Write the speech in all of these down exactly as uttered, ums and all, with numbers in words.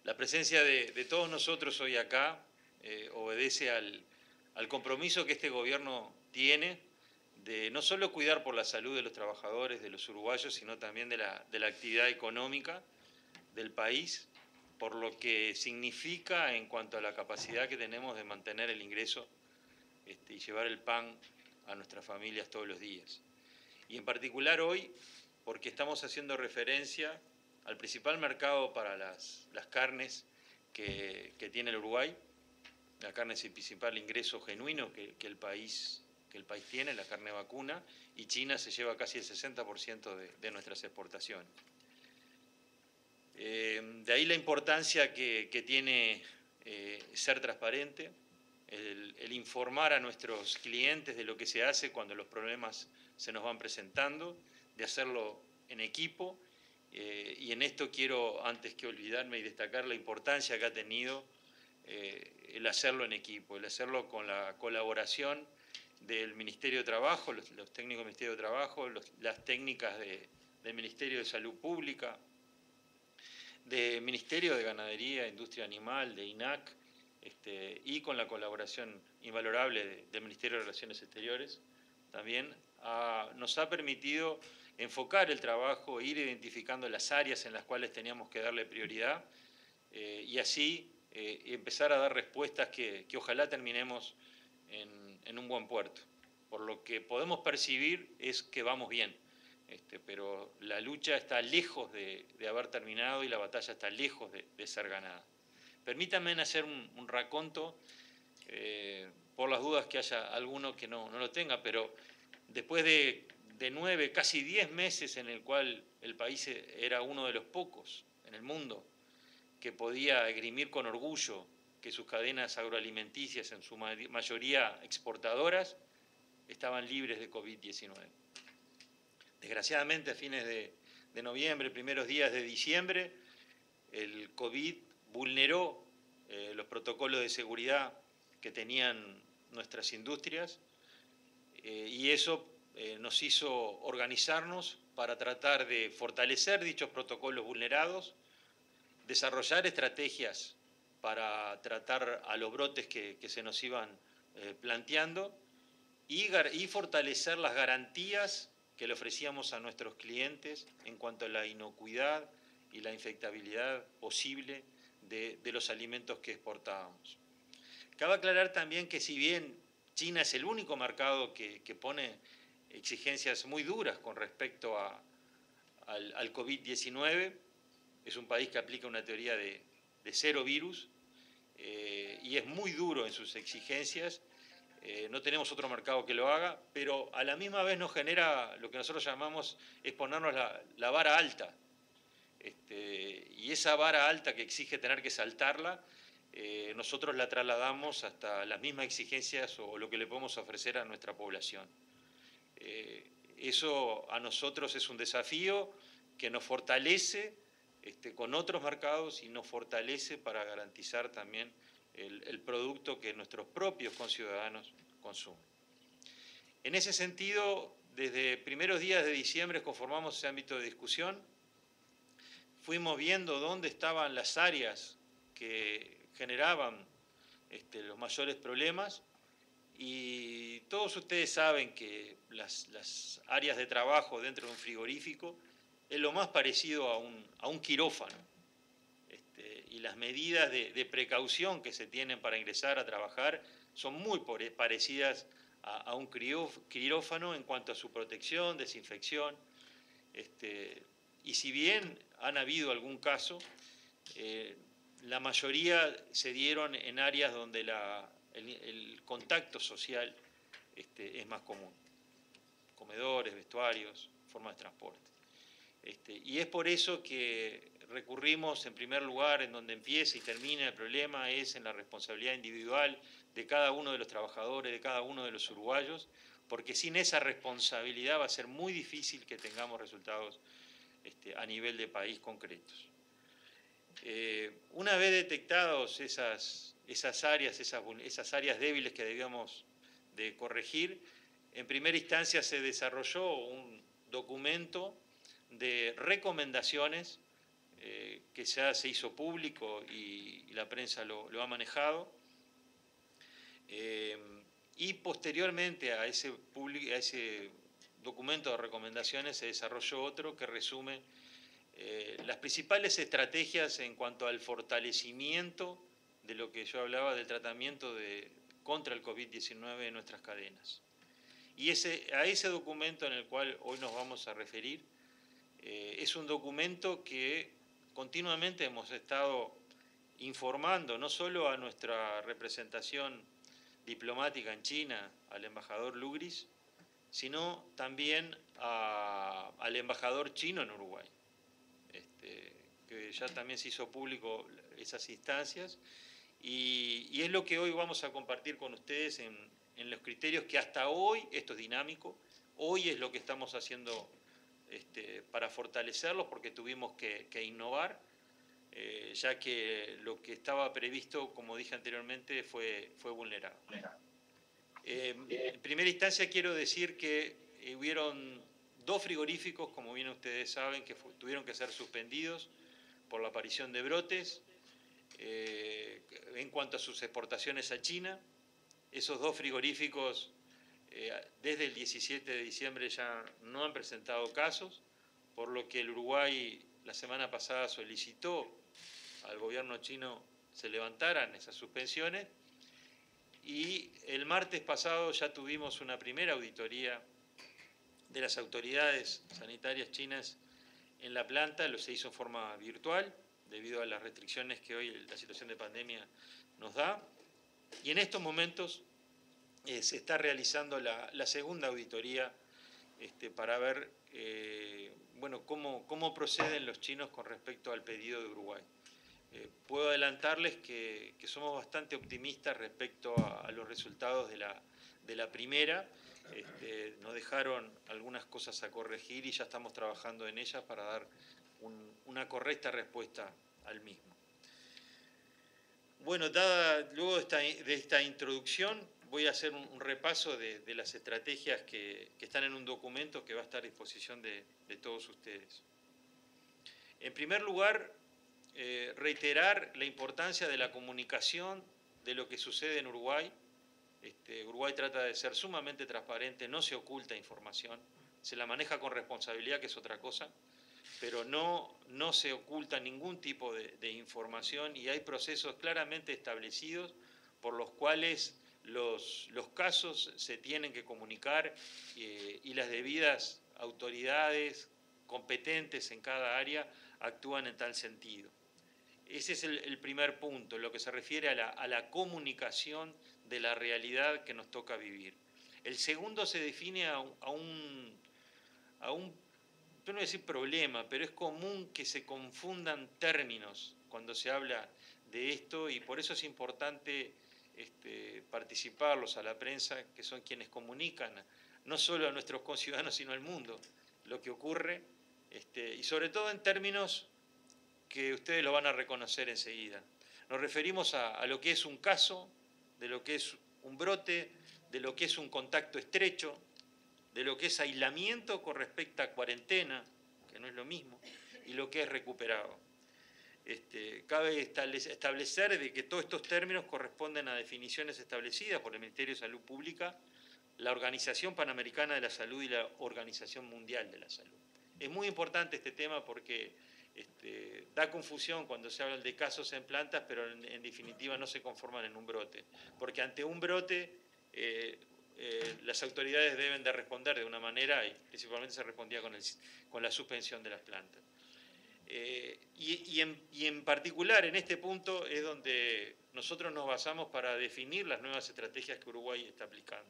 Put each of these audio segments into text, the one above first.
La presencia de, de todos nosotros hoy acá eh, obedece al, al compromiso que este gobierno tiene de no solo cuidar por la salud de los trabajadores, de los uruguayos, sino también de la, de la actividad económica del país, por lo que significa en cuanto a la capacidad que tenemos de mantener el ingreso este, y llevar el pan a nuestras familias todos los días. Y en particular hoy, porque estamos haciendo referencia al principal mercado para las, las carnes que, que tiene el Uruguay. La carne es el principal ingreso genuino que, que, el país, que el país tiene, la carne vacuna, y China se lleva casi el sesenta por ciento de, de nuestras exportaciones. Eh, de ahí la importancia que, que tiene eh, ser transparente, el, el informar a nuestros clientes de lo que se hace cuando los problemas se nos van presentando, de hacerlo en equipo, eh, y en esto quiero, antes que olvidarme y destacar la importancia que ha tenido eh, el hacerlo en equipo, el hacerlo con la colaboración del Ministerio de Trabajo, los, los técnicos del Ministerio de Trabajo, los, las técnicas de, del Ministerio de Salud Pública, del Ministerio de Ganadería, Industria Animal, de I N A C, este, y con la colaboración invalorable de, del Ministerio de Relaciones Exteriores, también ha, nos ha permitido enfocar el trabajo, ir identificando las áreas en las cuales teníamos que darle prioridad eh, y así eh, empezar a dar respuestas que, que ojalá terminemos en, en un buen puerto. Por lo que podemos percibir es que vamos bien. Este, pero la lucha está lejos de, de haber terminado y la batalla está lejos de, de ser ganada. Permítanme hacer un, un raconto, eh, por las dudas que haya alguno que no, no lo tenga, pero después de, de nueve, casi diez meses en el cual el país era uno de los pocos en el mundo que podía esgrimir con orgullo que sus cadenas agroalimenticias, en su mayoría exportadoras, estaban libres de COVID diecinueve. Desgraciadamente, a fines de, de noviembre, primeros días de diciembre, el COVID vulneró eh, los protocolos de seguridad que tenían nuestras industrias eh, y eso eh, nos hizo organizarnos para tratar de fortalecer dichos protocolos vulnerados, desarrollar estrategias para tratar a los brotes que, que se nos iban eh, planteando y, y fortalecer las garantías que le ofrecíamos a nuestros clientes en cuanto a la inocuidad y la infectabilidad posible de, de los alimentos que exportábamos. Cabe aclarar también que si bien China es el único mercado que, que pone exigencias muy duras con respecto a, al, al COVID diecinueve, es un país que aplica una teoría de, de cero virus eh, y es muy duro en sus exigencias. Eh, no tenemos otro mercado que lo haga, pero a la misma vez nos genera lo que nosotros llamamos es ponernos la, la vara alta. Este, y esa vara alta que exige tener que saltarla, eh, nosotros la trasladamos hasta las mismas exigencias o lo que le podemos ofrecer a nuestra población. Eh, eso a nosotros es un desafío que nos fortalece este, con otros mercados y nos fortalece para garantizar también El, el producto que nuestros propios conciudadanos consumen. En ese sentido, desde primeros días de diciembre conformamos ese ámbito de discusión, fuimos viendo dónde estaban las áreas que generaban este, los mayores problemas y todos ustedes saben que las, las áreas de trabajo dentro de un frigorífico es lo más parecido a un, a un quirófano. Y las medidas de, de precaución que se tienen para ingresar a trabajar son muy parecidas a, a un quirófano en cuanto a su protección, desinfección. Este, y si bien han habido algún caso, eh, la mayoría se dieron en áreas donde la, el, el contacto social este, es más común. Comedores, vestuarios, formas de transporte. Este, y es por eso que recurrimos en primer lugar, en donde empieza y termina el problema, es en la responsabilidad individual de cada uno de los trabajadores, de cada uno de los uruguayos, porque sin esa responsabilidad va a ser muy difícil que tengamos resultados este, a nivel de país concretos. Eh, una vez detectados esas, esas áreas, esas, esas áreas débiles que debíamos de corregir, en primera instancia se desarrolló un documento de recomendaciones eh, que ya se hizo público y, y la prensa lo, lo ha manejado. Eh, y posteriormente a ese, a ese documento de recomendaciones se desarrolló otro que resume eh, las principales estrategias en cuanto al fortalecimiento de lo que yo hablaba del tratamiento de, contra el COVID diecinueve en nuestras cadenas. Y ese, a ese documento en el cual hoy nos vamos a referir, eh, es un documento que continuamente hemos estado informando, no solo a nuestra representación diplomática en China, al embajador Lugris, sino también a, al embajador chino en Uruguay, este, que ya también se hizo público esas instancias, y, y es lo que hoy vamos a compartir con ustedes en, en los criterios que hasta hoy, esto es dinámico, hoy es lo que estamos haciendo este, para fortalecerlos, porque tuvimos que, que innovar, eh, ya que lo que estaba previsto, como dije anteriormente, fue, fue vulnerado. Eh, en primera instancia quiero decir que eh, hubieron dos frigoríficos, como bien ustedes saben, que fue, tuvieron que ser suspendidos por la aparición de brotes eh, en cuanto a sus exportaciones a China. Esos dos frigoríficos eh, desde el diecisiete de diciembre ya no han presentado casos, por lo que el Uruguay la semana pasada solicitó al gobierno chino se levantaran esas suspensiones, y el martes pasado ya tuvimos una primera auditoría de las autoridades sanitarias chinas en la planta. Lo se hizo en forma virtual debido a las restricciones que hoy la situación de pandemia nos da, y en estos momentos eh, se está realizando la, la segunda auditoría este, para ver eh, bueno, cómo, cómo proceden los chinos con respecto al pedido de Uruguay. Eh, puedo adelantarles que, que somos bastante optimistas respecto a, a los resultados de la, de la primera. Este, nos dejaron algunas cosas a corregir y ya estamos trabajando en ellas para dar un, una correcta respuesta al mismo. Bueno, dada, luego de esta, de esta introducción, voy a hacer un, un repaso de, de las estrategias que, que están en un documento que va a estar a disposición de, de todos ustedes. En primer lugar, Eh, reiterar la importancia de la comunicación de lo que sucede en Uruguay. Este, Uruguay trata de ser sumamente transparente, no se oculta información, se la maneja con responsabilidad, que es otra cosa, pero no, no se oculta ningún tipo de, de información, y hay procesos claramente establecidos por los cuales los, los casos se tienen que comunicar eh, y las debidas autoridades competentes en cada área actúan en tal sentido. Ese es el, el primer punto, en lo que se refiere a la, a la comunicación de la realidad que nos toca vivir. El segundo se define a, a un, a un, yo no voy a decir problema, pero es común que se confundan términos cuando se habla de esto, y por eso es importante este, participarlos a la prensa, que son quienes comunican no solo a nuestros conciudadanos, sino al mundo, lo que ocurre, este, y sobre todo en términos que ustedes lo van a reconocer enseguida. Nos referimos a, a lo que es un caso, de lo que es un brote, de lo que es un contacto estrecho, de lo que es aislamiento con respecto a cuarentena, que no es lo mismo, y lo que es recuperado. Este, cabe establecer de que todos estos términos corresponden a definiciones establecidas por el Ministerio de Salud Pública, la Organización Panamericana de la Salud y la Organización Mundial de la Salud. Es muy importante este tema porque Este, da confusión cuando se habla de casos en plantas, pero en, en definitiva no se conforman en un brote, porque ante un brote eh, eh, las autoridades deben de responder de una manera, y principalmente se respondía con, el, con la suspensión de las plantas. Eh, y, y, en, y en particular en este punto es donde nosotros nos basamos para definir las nuevas estrategias que Uruguay está aplicando.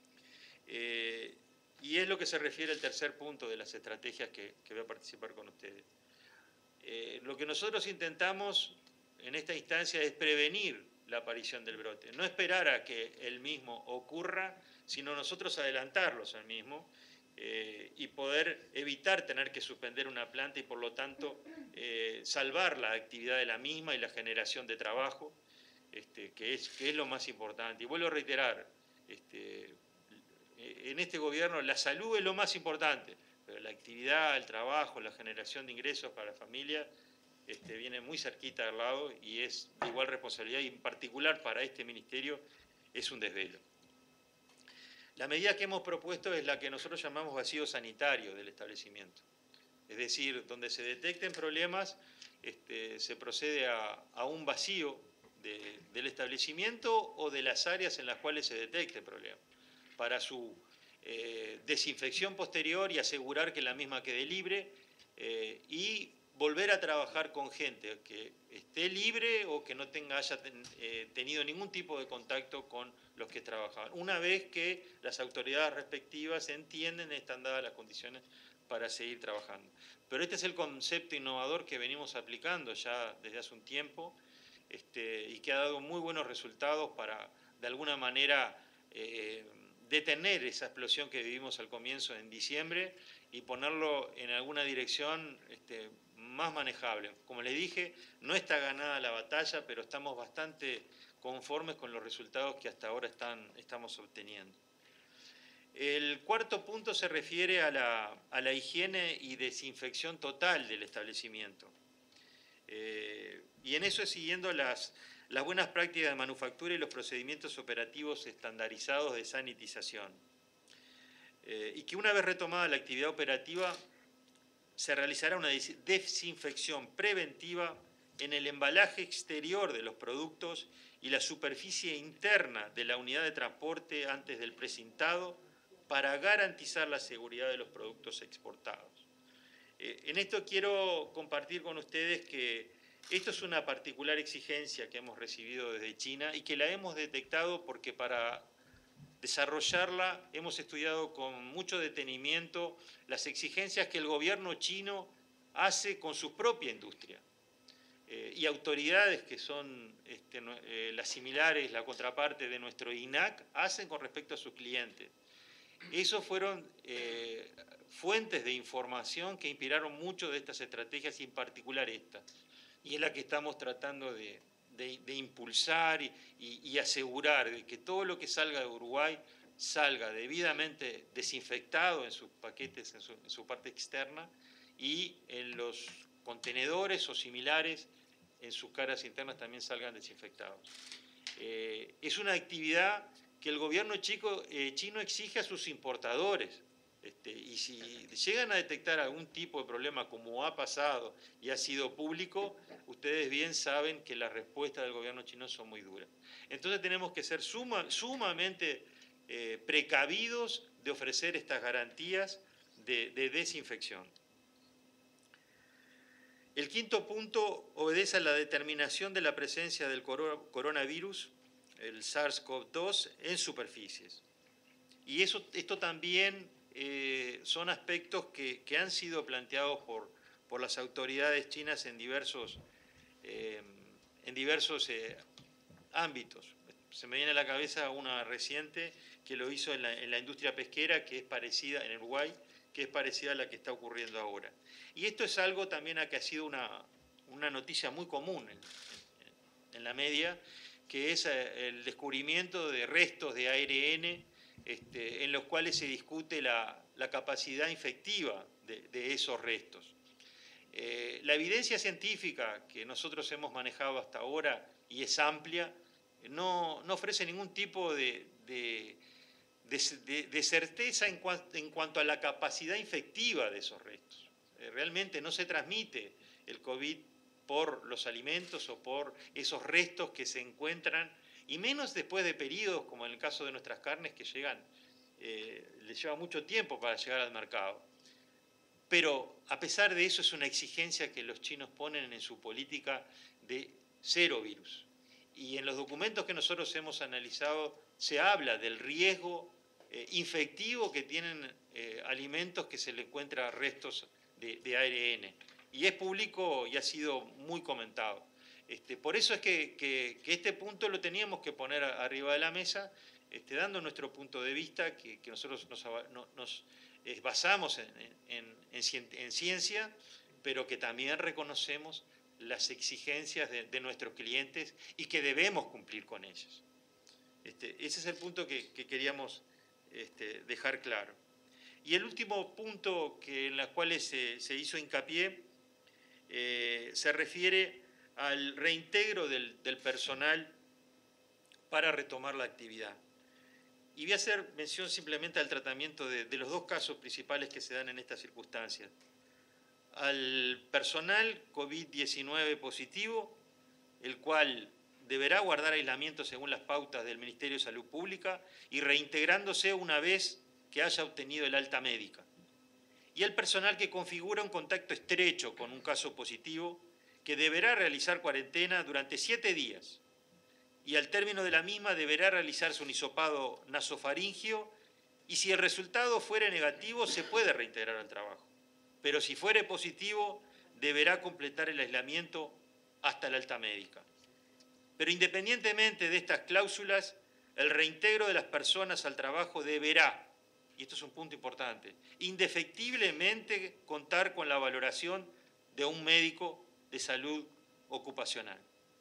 Eh, y es lo que se refiere al tercer punto de las estrategias que, que voy a participar con ustedes. Eh, lo que nosotros intentamos en esta instancia es prevenir la aparición del brote, no esperar a que el mismo ocurra, sino nosotros adelantarlos al mismo eh, y poder evitar tener que suspender una planta y por lo tanto eh, salvar la actividad de la misma y la generación de trabajo, este, que, es, que es lo más importante. Y vuelvo a reiterar, este, en este gobierno la salud es lo más importante, pero la actividad, el trabajo, la generación de ingresos para la familia este, viene muy cerquita al lado y es de igual responsabilidad, y en particular para este ministerio es un desvelo. La medida que hemos propuesto es la que nosotros llamamos vacío sanitario del establecimiento. Es decir, donde se detecten problemas, este, se procede a, a un vacío de, del establecimiento o de las áreas en las cuales se detecte problema, para su eh, desinfección posterior y asegurar que la misma quede libre, eh, y volver a trabajar con gente que esté libre o que no tenga, haya ten, eh, tenido ningún tipo de contacto con los que trabajaban, una vez que las autoridades respectivas entienden y están dadas las condiciones para seguir trabajando. Pero este es el concepto innovador que venimos aplicando ya desde hace un tiempo, este, y que ha dado muy buenos resultados para, de alguna manera, eh, detener esa explosión que vivimos al comienzo en diciembre y ponerlo en alguna dirección este, más manejable. Como les dije, no está ganada la batalla, pero estamos bastante conformes con los resultados que hasta ahora están, estamos obteniendo. El cuarto punto se refiere a la, a la higiene y desinfección total del establecimiento. Eh, y en eso es siguiendo las, las buenas prácticas de manufactura y los procedimientos operativos estandarizados de sanitización. Eh, y que una vez retomada la actividad operativa, se realizará una desinfección preventiva en el embalaje exterior de los productos y la superficie interna de la unidad de transporte antes del precintado, para garantizar la seguridad de los productos exportados. Eh, en esto quiero compartir con ustedes que esto es una particular exigencia que hemos recibido desde China y que la hemos detectado porque para desarrollarla hemos estudiado con mucho detenimiento las exigencias que el gobierno chino hace con su propia industria. Eh, y autoridades que son este, eh, las similares, la contraparte de nuestro I N A C, hacen con respecto a sus clientes. Esos fueron eh, fuentes de información que inspiraron mucho de estas estrategias, y en particular esta. Y es la que estamos tratando de, de, de impulsar y, y, y asegurar de que todo lo que salga de Uruguay salga debidamente desinfectado en sus paquetes, en su, en su parte externa, y en los contenedores o similares en sus caras internas también salgan desinfectados. Eh, es una actividad que el gobierno chico, eh, chino exige a sus importadores. Este, y si llegan a detectar algún tipo de problema, como ha pasado y ha sido público, ustedes bien saben que las respuestas del gobierno chino son muy duras. Entonces tenemos que ser suma, sumamente eh, precavidos de ofrecer estas garantías de, de desinfección. El quinto punto obedece a la determinación de la presencia del coronavirus, el SARS CoV dos, en superficies. Y eso, esto también eh, son aspectos que, que han sido planteados por, por las autoridades chinas en diversos, eh, en diversos eh, ámbitos. Se me viene a la cabeza una reciente que lo hizo en la, en la industria pesquera, que es parecida, en Uruguay, que es parecida a la que está ocurriendo ahora. Y esto es algo también a que ha sido una, una noticia muy común en, en, en la media, que es el descubrimiento de restos de A R N este, en los cuales se discute la, la capacidad infectiva de, de esos restos. Eh, la evidencia científica que nosotros hemos manejado hasta ahora, y es amplia, no, no ofrece ningún tipo de, de, de, de certeza en, cua, en cuanto a la capacidad infectiva de esos restos. Eh, realmente no se transmite el COVID por los alimentos o por esos restos que se encuentran, y menos después de periodos como en el caso de nuestras carnes que llegan, eh, les lleva mucho tiempo para llegar al mercado. Pero a pesar de eso es una exigencia que los chinos ponen en su política de cero virus. Y en los documentos que nosotros hemos analizado se habla del riesgo eh, infectivo que tienen eh, alimentos que se le encuentran restos de, de A R N. Y es público y ha sido muy comentado. Este, por eso es que, que, que este punto lo teníamos que poner arriba de la mesa, este, dando nuestro punto de vista, que, que nosotros nos, nos eh, basamos en, en, en, en ciencia, pero que también reconocemos las exigencias de, de nuestros clientes y que debemos cumplir con ellas. Este, ese es el punto que, que queríamos este, dejar claro. Y el último punto que, en los cuales se, se hizo hincapié eh, se refiere al reintegro del, del personal para retomar la actividad. Y voy a hacer mención simplemente al tratamiento de, de los dos casos principales que se dan en estas circunstancias. Al personal COVID diecinueve positivo, el cual deberá guardar aislamiento según las pautas del Ministerio de Salud Pública y reintegrándose una vez que haya obtenido el alta médica. Y el personal que configura un contacto estrecho con un caso positivo, que deberá realizar cuarentena durante siete días y al término de la misma deberá realizarse un hisopado nasofaringio y si el resultado fuere negativo se puede reintegrar al trabajo. Pero si fuere positivo deberá completar el aislamiento hasta la alta médica. Pero independientemente de estas cláusulas, el reintegro de las personas al trabajo deberá, y esto es un punto importante, indefectiblemente contar con la valoración de un médico de salud ocupacional.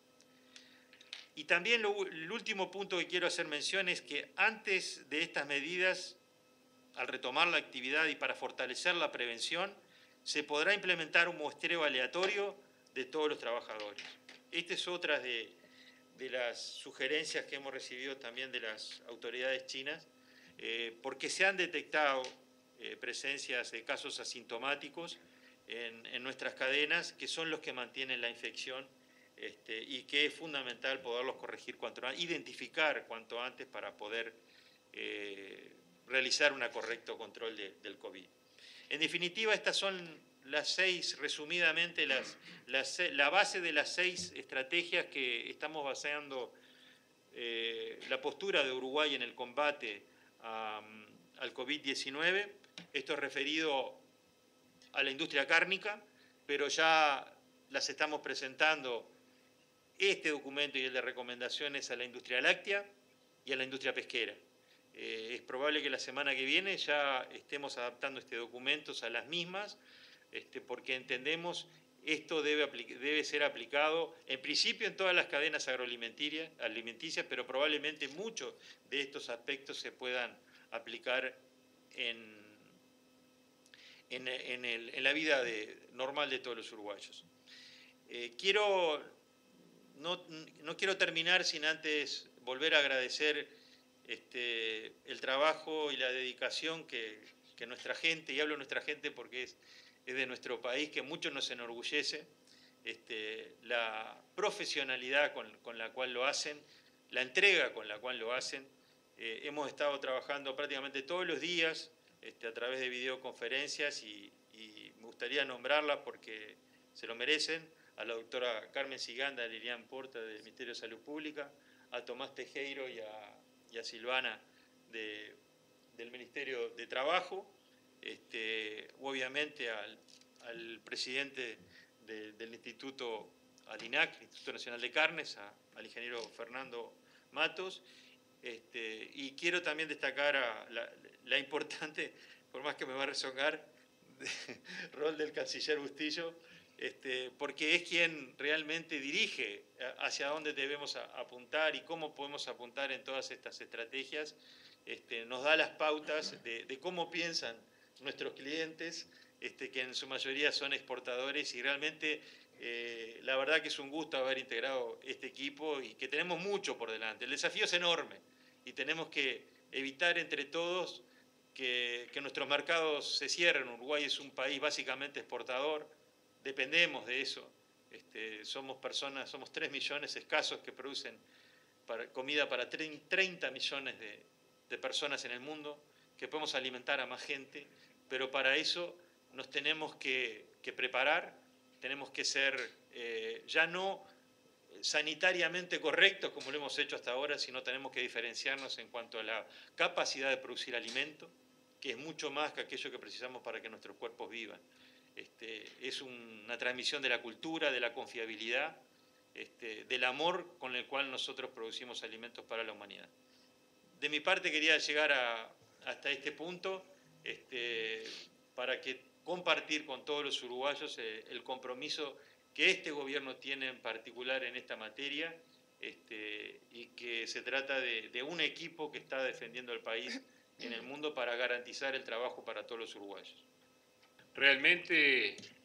Y también lo, el último punto que quiero hacer mención es que antes de estas medidas, al retomar la actividad y para fortalecer la prevención, se podrá implementar un muestreo aleatorio de todos los trabajadores. Esta es otra de, de las sugerencias que hemos recibido también de las autoridades chinas, eh, porque se han detectado eh, presencias de casos asintomáticos en, en nuestras cadenas, que son los que mantienen la infección este, y que es fundamental poderlos corregir cuanto antes, identificar cuanto antes para poder eh, realizar un correcto control de, del COVID. En definitiva, estas son las seis, resumidamente, las, las, la base de las seis estrategias que estamos basando eh, la postura de Uruguay en el combate a, al COVID diecinueve. Esto es referido a la industria cárnica, pero ya las estamos presentando, este documento y el de recomendaciones, a la industria láctea y a la industria pesquera. Eh, es probable que la semana que viene ya estemos adaptando este documento a las mismas, este, porque entendemos esto debe, debe ser aplicado en principio en todas las cadenas agroalimenticias, alimenticias, pero probablemente muchos de estos aspectos se puedan aplicar en, en, en, el, en la vida de, normal de todos los uruguayos. Eh, quiero, no, no quiero terminar sin antes volver a agradecer Este, el trabajo y la dedicación que, que nuestra gente, y hablo de nuestra gente porque es, es de nuestro país, que mucho nos enorgullece, este, la profesionalidad con, con la cual lo hacen, la entrega con la cual lo hacen. Eh, hemos estado trabajando prácticamente todos los días este, a través de videoconferencias y, y me gustaría nombrarlas porque se lo merecen, a la doctora Carmen Siganda, a Lilian Porta del Ministerio de Salud Pública, a Tomás Tejero y a y a Silvana de, del Ministerio de Trabajo, este, obviamente al, al presidente de, del Instituto, al INAC, Instituto Nacional de Carnes, a, al ingeniero Fernando Matos, este, y quiero también destacar a la, la importante, por más que me va a rezongar, rol del canciller Bustillo, Este, porque es quien realmente dirige hacia dónde debemos apuntar y cómo podemos apuntar en todas estas estrategias, este, nos da las pautas de, de cómo piensan nuestros clientes, este, que en su mayoría son exportadores, y realmente eh, la verdad que es un gusto haber integrado este equipo y que tenemos mucho por delante. El desafío es enorme y tenemos que evitar entre todos que, que nuestros mercados se cierren. Uruguay es un país básicamente exportador, dependemos de eso, este, somos personas, somos tres millones escasos que producen para, comida para treinta millones de, de personas en el mundo, que podemos alimentar a más gente, pero para eso nos tenemos que, que preparar, tenemos que ser eh, ya no sanitariamente correctos como lo hemos hecho hasta ahora, sino tenemos que diferenciarnos en cuanto a la capacidad de producir alimento, que es mucho más que aquello que precisamos para que nuestros cuerpos vivan. Este, es una transmisión de la cultura, de la confiabilidad, este, del amor con el cual nosotros producimos alimentos para la humanidad. De mi parte quería llegar a, hasta este punto este, para que compartir con todos los uruguayos eh, el compromiso que este gobierno tiene en particular en esta materia este, y que se trata de, de un equipo que está defendiendo el país en el mundo para garantizar el trabajo para todos los uruguayos. Realmente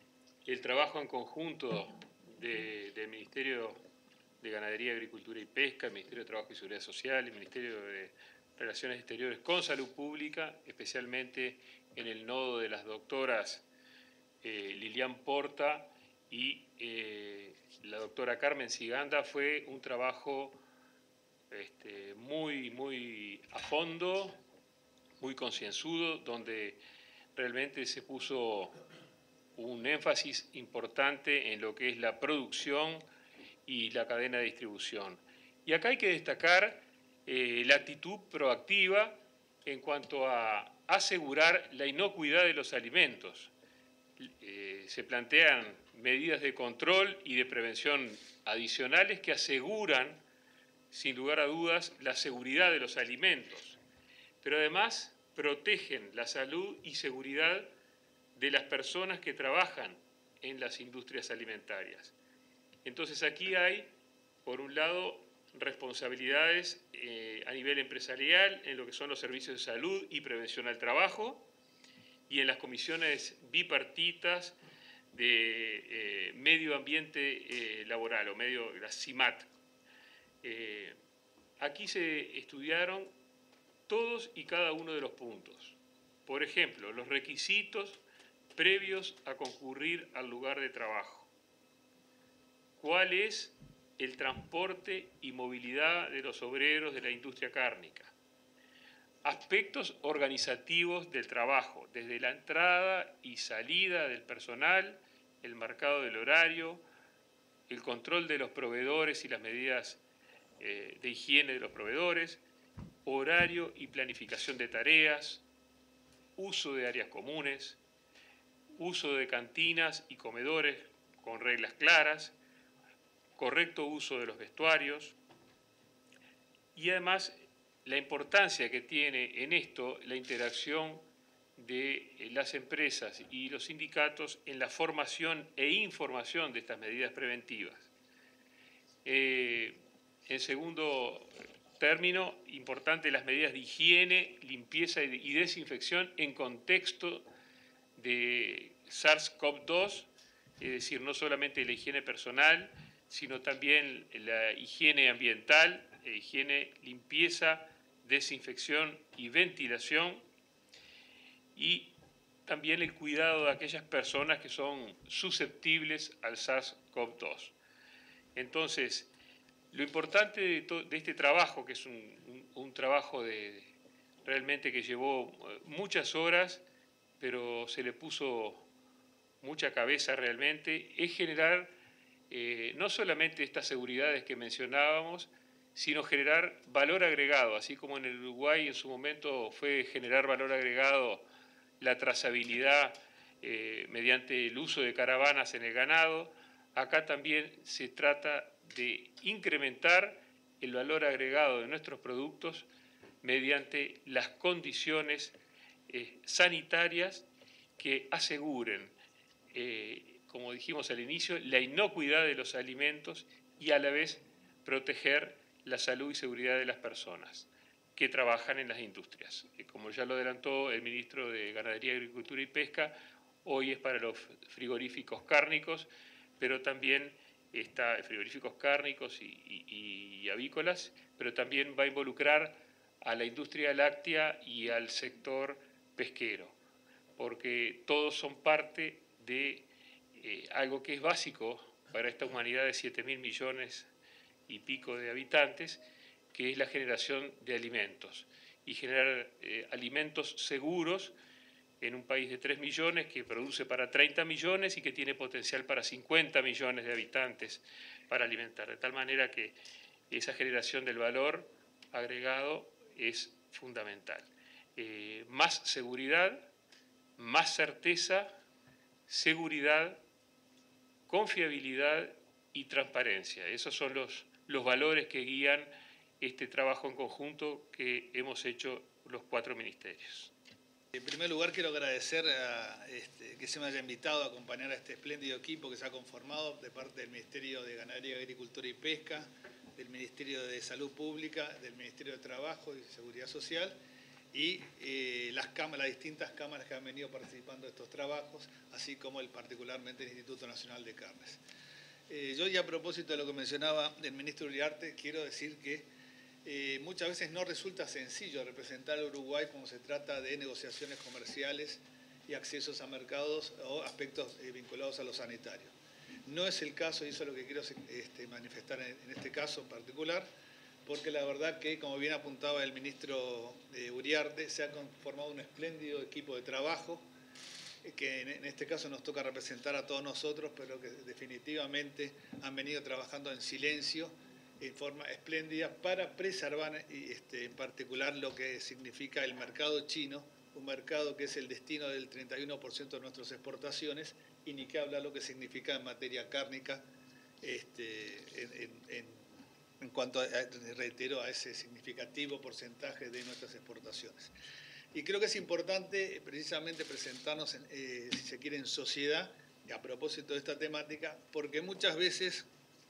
el trabajo en conjunto de, del Ministerio de Ganadería, Agricultura y Pesca, el Ministerio de Trabajo y Seguridad Social, el Ministerio de Relaciones Exteriores con Salud Pública, especialmente en el nodo de las doctoras eh, Lilian Porta y eh, la doctora Carmen Siganda, fue un trabajo este, muy, muy a fondo, muy concienzudo, donde realmente se puso un énfasis importante en lo que es la producción y la cadena de distribución. Y acá hay que destacar eh, la actitud proactiva en cuanto a asegurar la inocuidad de los alimentos. Eh, se plantean medidas de control y de prevención adicionales que aseguran, sin lugar a dudas, la seguridad de los alimentos, pero además protegen la salud y seguridad de las personas que trabajan en las industrias alimentarias. Entonces aquí hay, por un lado, responsabilidades eh, a nivel empresarial en lo que son los servicios de salud y prevención al trabajo y en las comisiones bipartitas de eh, medio ambiente eh, laboral o medio, la CIMAT. Eh, aquí se estudiaron todos y cada uno de los puntos. Por ejemplo, los requisitos previos a concurrir al lugar de trabajo. ¿Cuál es el transporte y movilidad de los obreros de la industria cárnica? Aspectos organizativos del trabajo, desde la entrada y salida del personal, el marcado del horario, el control de los proveedores y las medidas eh, de higiene de los proveedores, horario y planificación de tareas, uso de áreas comunes, uso de cantinas y comedores con reglas claras, correcto uso de los vestuarios y además la importancia que tiene en esto la interacción de las empresas y los sindicatos en la formación e información de estas medidas preventivas. Eh, en segundo término, importante las medidas de higiene, limpieza y desinfección en contexto de SARS CoV dos, es decir, no solamente la higiene personal, sino también la higiene ambiental, higiene, limpieza, desinfección y ventilación, y también el cuidado de aquellas personas que son susceptibles al SARS CoV dos. Entonces, lo importante de, de este trabajo, que es un, un, un trabajo de, realmente que llevó muchas horas, pero se le puso mucha cabeza realmente, es generar eh, no solamente estas seguridades que mencionábamos, sino generar valor agregado, así como en el Uruguay en su momento fue generar valor agregado la trazabilidad eh, mediante el uso de caravanas en el ganado. Acá también se trata de incrementar el valor agregado de nuestros productos mediante las condiciones eh, sanitarias que aseguren, eh, como dijimos al inicio, la inocuidad de los alimentos y a la vez proteger la salud y seguridad de las personas que trabajan en las industrias. Como ya lo adelantó el ministro de Ganadería, Agricultura y Pesca, hoy es para los frigoríficos cárnicos, pero también está frigoríficos cárnicos y, y, y avícolas, pero también va a involucrar a la industria láctea y al sector pesquero, porque todos son parte de eh, algo que es básico para esta humanidad de siete mil millones y pico de habitantes, que es la generación de alimentos, y generar eh, alimentos seguros en un país de tres millones que produce para treinta millones y que tiene potencial para cincuenta millones de habitantes para alimentar, de tal manera que esa generación del valor agregado es fundamental. Eh, más seguridad, más certeza, seguridad, confiabilidad y transparencia. Esos son los, los valores que guían este trabajo en conjunto que hemos hecho los cuatro ministerios. En primer lugar, quiero agradecer a, este, que se me haya invitado a acompañar a este espléndido equipo que se ha conformado de parte del Ministerio de Ganadería, Agricultura y Pesca, del Ministerio de Salud Pública, del Ministerio de Trabajo y Seguridad Social y eh, las, cámaras, las distintas cámaras que han venido participando de estos trabajos, así como el, particularmente el Instituto Nacional de Carnes. Eh, yo, y a propósito de lo que mencionaba el ministro Uriarte, quiero decir que eh, muchas veces no resulta sencillo representar a Uruguay cuando se trata de negociaciones comerciales y accesos a mercados o aspectos eh, vinculados a lo sanitario. No es el caso, y eso es lo que quiero este, manifestar en, en este caso en particular, porque la verdad que, como bien apuntaba el ministro eh, Uriarte, se ha conformado un espléndido equipo de trabajo, eh, que en, en este caso nos toca representar a todos nosotros, pero que definitivamente han venido trabajando en silencio, en forma espléndida, para preservar y, este, en particular lo que significa el mercado chino, un mercado que es el destino del treinta y uno por ciento de nuestras exportaciones, y ni qué hablar lo que significa en materia cárnica, este, en, en, en, en cuanto, a, reitero, a ese significativo porcentaje de nuestras exportaciones. Y creo que es importante precisamente presentarnos, en, eh, si se quiere, en sociedad, a propósito de esta temática, porque muchas veces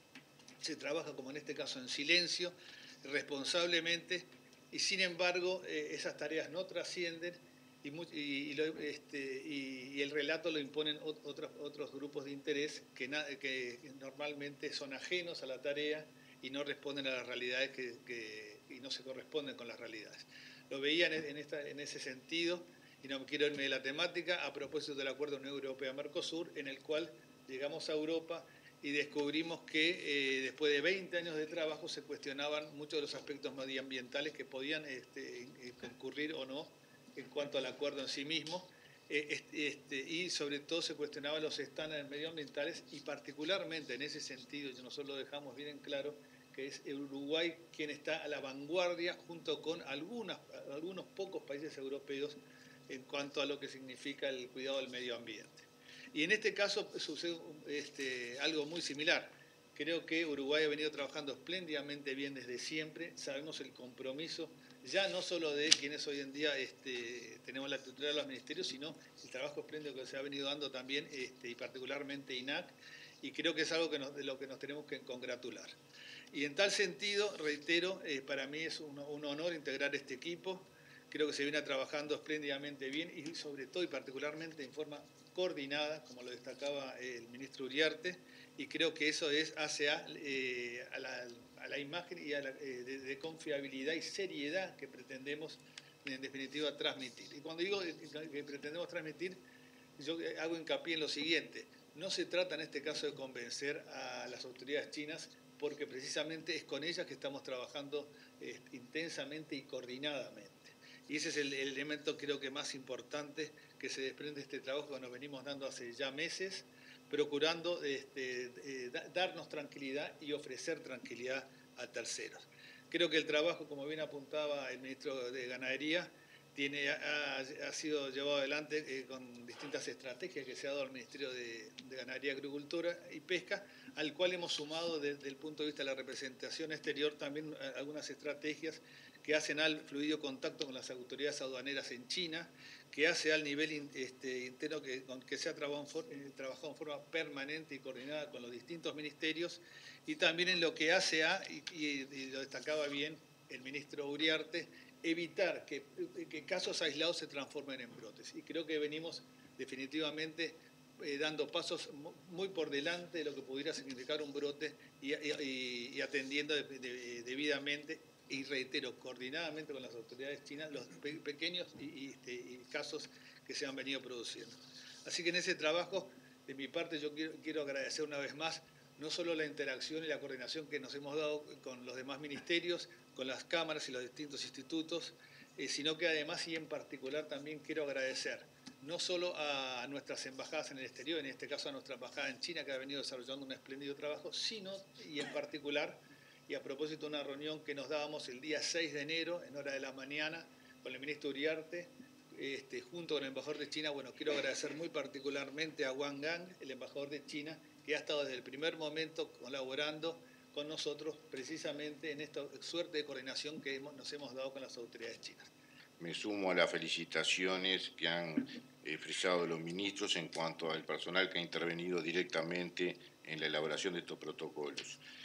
se trabaja, como en este caso, en silencio, responsablemente, y sin embargo eh, esas tareas no trascienden y, y, y, lo, este, y, y el relato lo imponen otros, otros grupos de interés que, na, que normalmente son ajenos a la tarea y no responden a las realidades que, que, y no se corresponden con las realidades. Lo veía en, en, esta, en ese sentido, y no quiero irme de la temática, a propósito del Acuerdo Unión Europea-Mercosur, en el cual llegamos a Europa y descubrimos que eh, después de veinte años de trabajo se cuestionaban muchos de los aspectos medioambientales que podían este, concurrir o no en cuanto al acuerdo en sí mismo, eh, este, este, y sobre todo se cuestionaban los estándares medioambientales, y particularmente en ese sentido, y nosotros lo dejamos bien en claro, que es el Uruguay quien está a la vanguardia junto con algunas, algunos pocos países europeos en cuanto a lo que significa el cuidado del medio ambiente. Y en este caso sucede este, algo muy similar. Creo que Uruguay ha venido trabajando espléndidamente bien desde siempre. Sabemos el compromiso, ya no solo de quienes hoy en día este, tenemos la tutela de los ministerios, sino el trabajo espléndido que se ha venido dando también, este, y particularmente I N A C, y creo que es algo que nos, de lo que nos tenemos que congratular. Y en tal sentido, reitero, eh, para mí es un, un honor integrar este equipo. Creo que se viene trabajando espléndidamente bien y sobre todo y particularmente en forma coordinada, como lo destacaba el ministro Uriarte, y creo que eso es, hace a, eh, a, la, a la imagen y a la, eh, de, de confiabilidad y seriedad que pretendemos en definitiva transmitir. Y cuando digo que pretendemos transmitir, yo hago hincapié en lo siguiente: no se trata en este caso de convencer a las autoridades chinas, porque precisamente es con ellas que estamos trabajando eh, intensamente y coordinadamente. Y ese es el, el elemento creo que más importante que se desprende de este trabajo que nos venimos dando hace ya meses, procurando este, eh, darnos tranquilidad y ofrecer tranquilidad a terceros. Creo que el trabajo, como bien apuntaba el ministro de Ganadería, tiene, ha, ha sido llevado adelante eh, con distintas estrategias que se ha dado al Ministerio de, de Ganadería, Agricultura y Pesca, al cual hemos sumado desde el punto de vista de la representación exterior también algunas estrategias que hacen al fluido contacto con las autoridades aduaneras en China, que hace al nivel este, interno que, que se ha trabajado en, trabajado en forma permanente y coordinada con los distintos ministerios, y también en lo que hace a, y, y, y lo destacaba bien el ministro Uriarte, evitar que, que casos aislados se transformen en brotes. Y creo que venimos definitivamente eh, dando pasos muy por delante de lo que pudiera significar un brote y, y, y atendiendo de, de, debidamente, y reitero, coordinadamente con las autoridades chinas, los pe pequeños y, y, y casos que se han venido produciendo. Así que en ese trabajo, de mi parte, yo quiero, quiero agradecer una vez más no solo la interacción y la coordinación que nos hemos dado con los demás ministerios, con las cámaras y los distintos institutos, eh, sino que además y en particular también quiero agradecer no solo a nuestras embajadas en el exterior, en este caso a nuestra embajada en China, que ha venido desarrollando un espléndido trabajo, sino y en particular, y a propósito de una reunión que nos dábamos el día seis de enero, en hora de la mañana, con el ministro Uriarte, este, junto con el embajador de China. Bueno, quiero agradecer muy particularmente a Wang Gang, el embajador de China, que ha estado desde el primer momento colaborando con nosotros precisamente en esta suerte de coordinación que hemos, nos hemos dado con las autoridades chinas. Me sumo a las felicitaciones que han expresado los ministros en cuanto al personal que ha intervenido directamente en la elaboración de estos protocolos.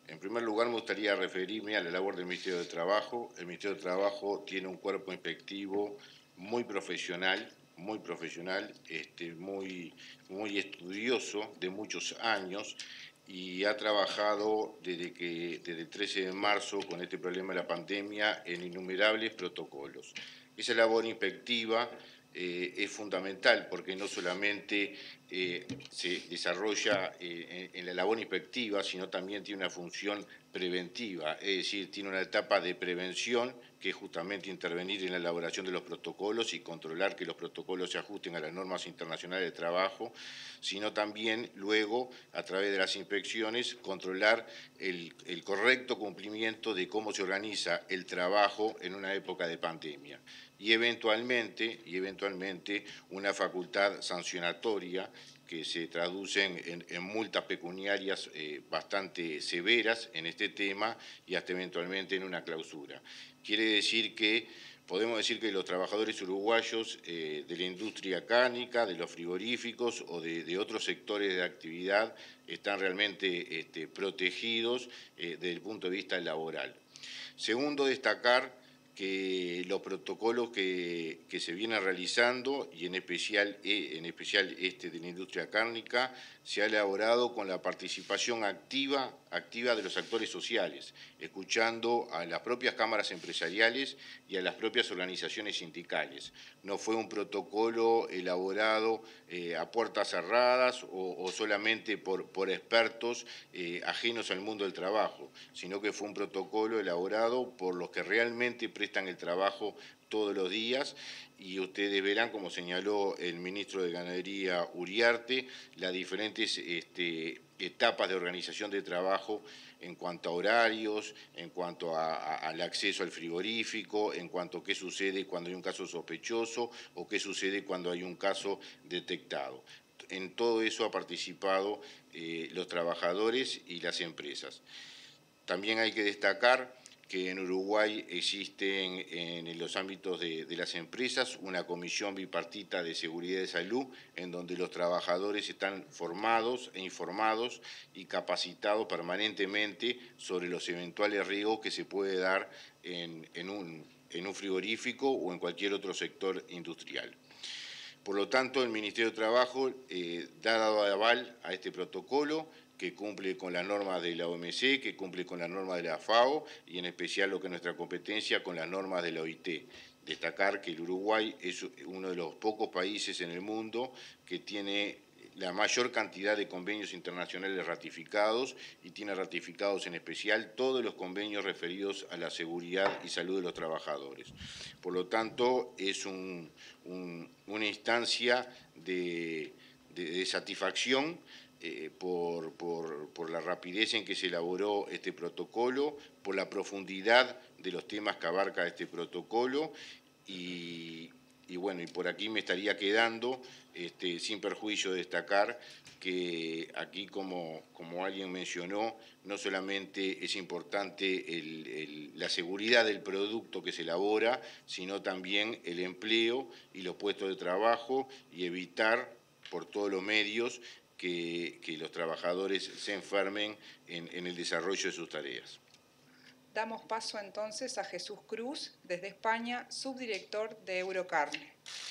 En primer lugar, me gustaría referirme a la labor del Ministerio de Trabajo. El Ministerio de Trabajo tiene un cuerpo inspectivo muy profesional, muy profesional, este, muy, muy estudioso, de muchos años, y ha trabajado desde, que, desde el trece de marzo con este problema de la pandemia en innumerables protocolos. Esa labor inspectiva eh, es fundamental porque no solamente eh, se desarrolla eh, en, en la labor inspectiva, sino también tiene una función preventiva, es decir, tiene una etapa de prevención que es justamente intervenir en la elaboración de los protocolos y controlar que los protocolos se ajusten a las normas internacionales de trabajo, sino también luego, a través de las inspecciones, controlar el, el correcto cumplimiento de cómo se organiza el trabajo en una época de pandemia. Y eventualmente, y eventualmente una facultad sancionatoria que se traducen en, en multas pecuniarias eh, bastante severas en este tema y hasta eventualmente en una clausura. Quiere decir que, podemos decir que los trabajadores uruguayos eh, de la industria cárnica, de los frigoríficos o de, de otros sectores de actividad están realmente este, protegidos eh, desde el punto de vista laboral. Segundo, destacar que los protocolos que, que se vienen realizando, y en especial, en especial este de la industria cárnica, se ha elaborado con la participación activa, activa de los actores sociales, escuchando a las propias cámaras empresariales y a las propias organizaciones sindicales. No fue un protocolo elaborado eh, a puertas cerradas o, o solamente por, por expertos eh, ajenos al mundo del trabajo, sino que fue un protocolo elaborado por los que realmente prestan el trabajo todos los días, y ustedes verán, como señaló el ministro de Ganadería Uriarte, las diferentes este, etapas de organización de trabajo en cuanto a horarios, en cuanto a, a, al acceso al frigorífico, en cuanto a qué sucede cuando hay un caso sospechoso o qué sucede cuando hay un caso detectado. En todo eso ha participado eh, los trabajadores y las empresas. También hay que destacar que en Uruguay existe en, en los ámbitos de, de las empresas una comisión bipartita de seguridad y salud en donde los trabajadores están formados e informados y capacitados permanentemente sobre los eventuales riesgos que se puede dar en, en, un, en un frigorífico o en cualquier otro sector industrial. Por lo tanto, el Ministerio de Trabajo eh, da dado aval a este protocolo, que cumple con las normas de la O M C, que cumple con las normas de la FAO y en especial lo que es nuestra competencia con las normas de la O I T. Destacar que el Uruguay es uno de los pocos países en el mundo que tiene la mayor cantidad de convenios internacionales ratificados y tiene ratificados en especial todos los convenios referidos a la seguridad y salud de los trabajadores. Por lo tanto, es un, un, una instancia de, de, de satisfacción Eh, por, por, por la rapidez en que se elaboró este protocolo, por la profundidad de los temas que abarca este protocolo y, y bueno, y por aquí me estaría quedando, este, sin perjuicio de destacar que aquí, como, como alguien mencionó, no solamente es importante el, el, la seguridad del producto que se elabora, sino también el empleo y los puestos de trabajo y evitar por todos los medios Que, que los trabajadores se enfermen en, en el desarrollo de sus tareas. Damos paso entonces a Jesús Cruz, desde España, subdirector de Eurocarne.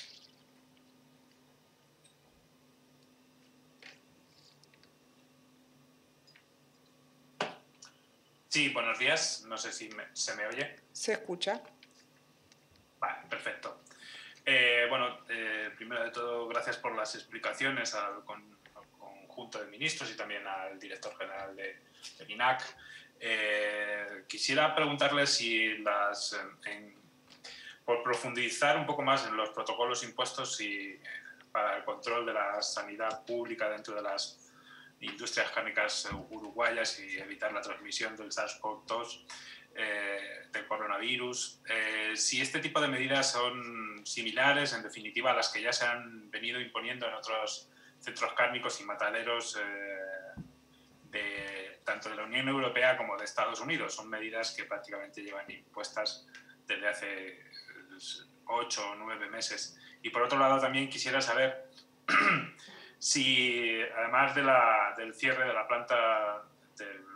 Sí, buenos días. No sé si me, se me oye. ¿Se escucha? Vale, perfecto. Eh, bueno, eh, primero de todo, gracias por las explicaciones al, con, Junta de Ministros y también al director general de, del I N A C. Eh, quisiera preguntarle si las, en, en, por profundizar un poco más en los protocolos impuestos y, eh, para el control de la sanidad pública dentro de las industrias cárnicas uruguayas y evitar la transmisión del SARS CoV dos, eh, del coronavirus, eh, si este tipo de medidas son similares, en definitiva, a las que ya se han venido imponiendo en otros centros cárnicos y mataderos eh, de, tanto de la Unión Europea como de Estados Unidos. Son medidas que prácticamente llevan impuestas desde hace ocho o nueve meses. Y por otro lado también quisiera saber si, además de la, del cierre de la planta de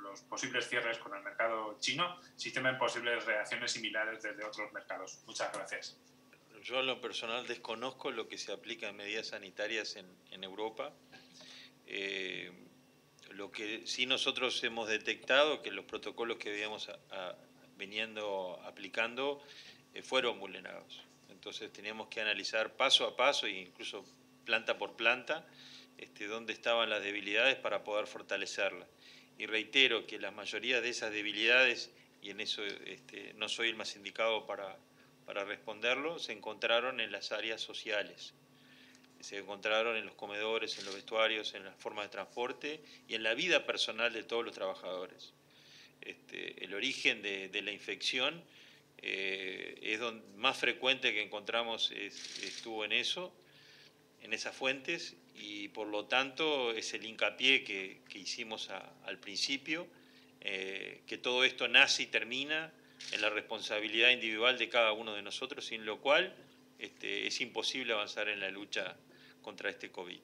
los posibles cierres con el mercado chino, si temen posibles reacciones similares desde otros mercados. Muchas gracias. Yo en lo personal desconozco lo que se aplica en medidas sanitarias en, en Europa. Eh, lo que sí nosotros hemos detectado que los protocolos que veníamos a, a, veniendo aplicando eh, fueron vulnerados. Entonces teníamos que analizar paso a paso e incluso planta por planta este, dónde estaban las debilidades para poder fortalecerlas. Y reitero que la mayoría de esas debilidades, y en eso este, no soy el más indicado para, para responderlo, se encontraron en las áreas sociales. Se encontraron en los comedores, en los vestuarios, en las formas de transporte y en la vida personal de todos los trabajadores. Este, el origen de, de la infección eh, es donde más frecuente que encontramos es, estuvo en eso, en esas fuentes, y por lo tanto es el hincapié que, que hicimos a, al principio, eh, que todo esto nace y termina en la responsabilidad individual de cada uno de nosotros, sin lo cual este, es imposible avanzar en la lucha contra este COVID.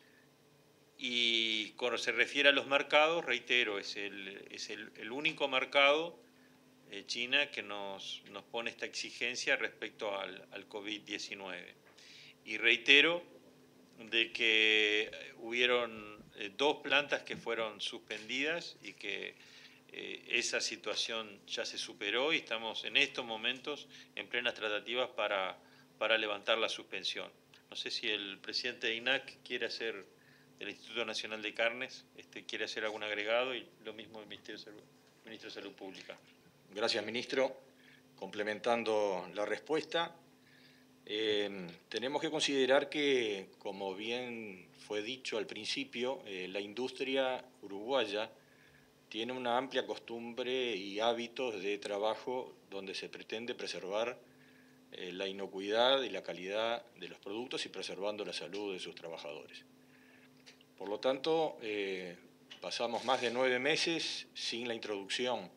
Y cuando se refiere a los mercados, reitero, es el, es el, el único mercado, eh, China, que nos, nos pone esta exigencia respecto al, al COVID diecinueve. Y reitero de que hubieron eh, dos plantas que fueron suspendidas y que eh, esa situación ya se superó y estamos en estos momentos en plenas tratativas para, para levantar la suspensión. No sé si el presidente de I N A C quiere hacer, del Instituto Nacional de Carnes, este, quiere hacer algún agregado, y lo mismo el Ministerio de Salud, Ministro de Salud Pública. Gracias, ministro. Complementando la respuesta, eh, tenemos que considerar que, como bien fue dicho al principio, eh, la industria uruguaya tiene una amplia costumbre y hábitos de trabajo donde se pretende preservar eh, la inocuidad y la calidad de los productos y preservando la salud de sus trabajadores. Por lo tanto, eh, pasamos más de nueve meses sin la introducción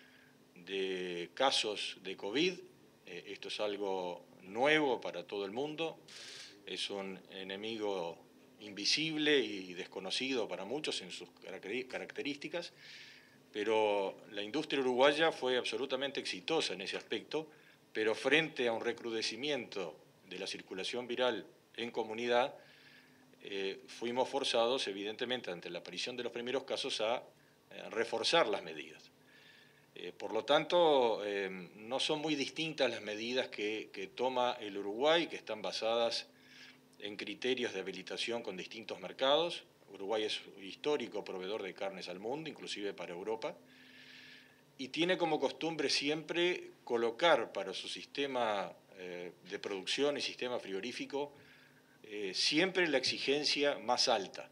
de casos de COVID. Eh, esto es algo nuevo para todo el mundo, es un enemigo invisible y desconocido para muchos en sus características, pero la industria uruguaya fue absolutamente exitosa en ese aspecto, pero frente a un recrudecimiento de la circulación viral en comunidad, eh, fuimos forzados, evidentemente, ante la aparición de los primeros casos, a eh, reforzar las medidas. Eh, por lo tanto, eh, no son muy distintas las medidas que, que toma el Uruguay, que están basadas en criterios de habilitación con distintos mercados. Uruguay es un histórico proveedor de carnes al mundo, inclusive para Europa, y tiene como costumbre siempre colocar para su sistema eh, de producción y sistema frigorífico eh, siempre la exigencia más alta.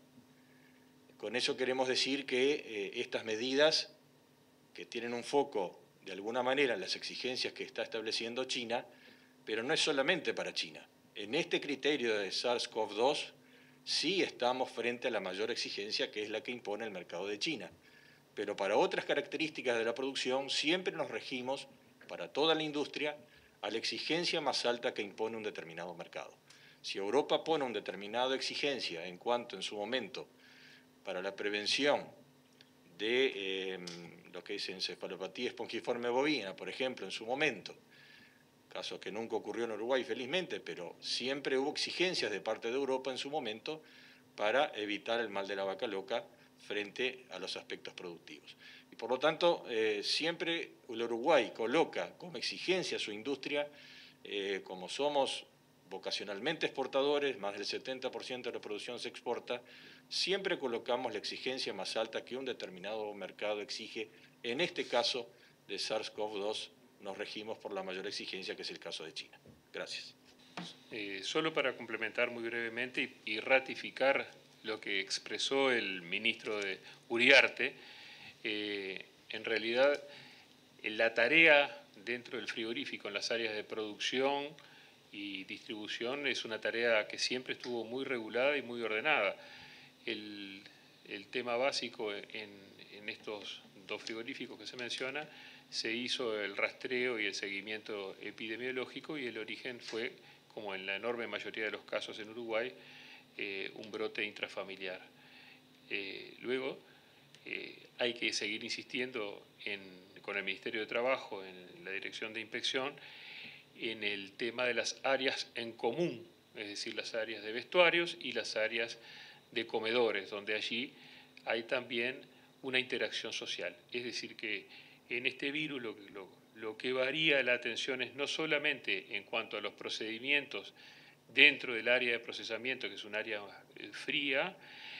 Con eso queremos decir que eh, estas medidas, que tienen un foco de alguna manera en las exigencias que está estableciendo China, pero no es solamente para China. En este criterio de SARS CoV dos sí estamos frente a la mayor exigencia, que es la que impone el mercado de China. Pero para otras características de la producción siempre nos regimos, para toda la industria, a la exigencia más alta que impone un determinado mercado. Si Europa pone una determinada exigencia en cuanto en su momento para la prevención de eh, lo que es encefalopatía espongiforme bovina, por ejemplo, en su momento, caso que nunca ocurrió en Uruguay, felizmente, pero siempre hubo exigencias de parte de Europa en su momento para evitar el mal de la vaca loca frente a los aspectos productivos. Y por lo tanto, eh, siempre el Uruguay coloca como exigencia a su industria, eh, como somos vocacionalmente exportadores, más del setenta por ciento de la producción se exporta, siempre colocamos la exigencia más alta que un determinado mercado exige. En este caso de SARS CoV dos nos regimos por la mayor exigencia, que es el caso de China. Gracias. Eh, solo para complementar muy brevemente y, y ratificar lo que expresó el ministro de Uriarte, eh, en realidad la tarea dentro del frigorífico en las áreas de producción y distribución es una tarea que siempre estuvo muy regulada y muy ordenada. El, el tema básico en, en estos dos frigoríficos que se menciona, se hizo el rastreo y el seguimiento epidemiológico y el origen fue, como en la enorme mayoría de los casos en Uruguay, eh, un brote intrafamiliar. Eh, luego, eh, hay que seguir insistiendo en, con el Ministerio de Trabajo, en la Dirección de Inspección, en el tema de las áreas en común, es decir, las áreas de vestuarios y las áreas de comedores, donde allí hay también una interacción social. Es decir, que en este virus lo, lo, lo que varía la atención es no solamente en cuanto a los procedimientos dentro del área de procesamiento, que es un área fría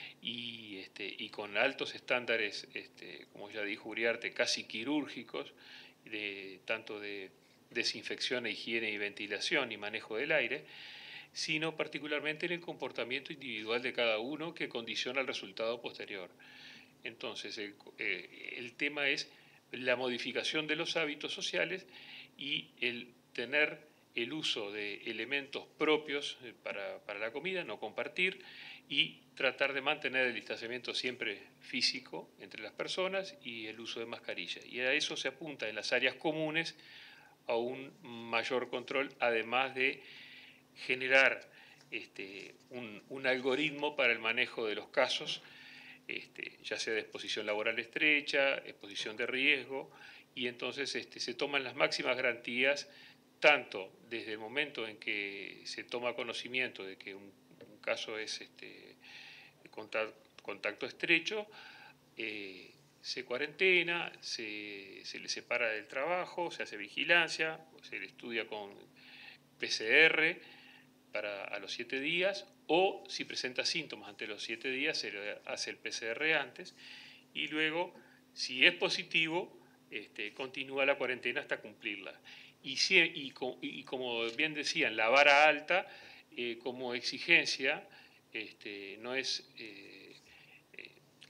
y, este, y con altos estándares, este, como ya dijo Uriarte, casi quirúrgicos, de, tanto de desinfección, higiene y ventilación y manejo del aire, sino particularmente en el comportamiento individual de cada uno que condiciona el resultado posterior. Entonces, el, eh, el tema es la modificación de los hábitos sociales y el tener el uso de elementos propios para, para la comida, no compartir, y tratar de mantener el distanciamiento siempre físico entre las personas y el uso de mascarilla. Y a eso se apunta en las áreas comunes a un mayor control, además de generar este, un, un algoritmo para el manejo de los casos, este, ya sea de exposición laboral estrecha, exposición de riesgo, y entonces este, se toman las máximas garantías, tanto desde el momento en que se toma conocimiento de que un, un caso es este, contacto, contacto estrecho, eh, se cuarentena, se, se le separa del trabajo, se hace vigilancia, se le estudia con P C R para a los siete días, o si presenta síntomas ante los siete días, se le hace el P C R antes, y luego, si es positivo, este, continúa la cuarentena hasta cumplirla. Y, si, y, y como bien decían, la vara alta, eh, como exigencia, este, no es eh, eh,